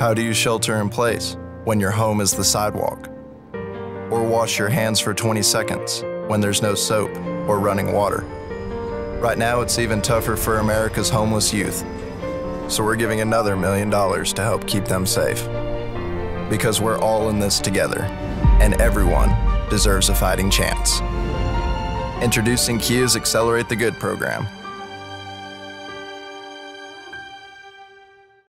How do you shelter in place when your home is the sidewalk? Or wash your hands for 20 seconds when there's no soap or running water? Right now, it's even tougher for America's homeless youth. So we're giving another $1 million to help keep them safe. Because we're all in this together, and everyone deserves a fighting chance. Introducing Kia's Accelerate the Good program.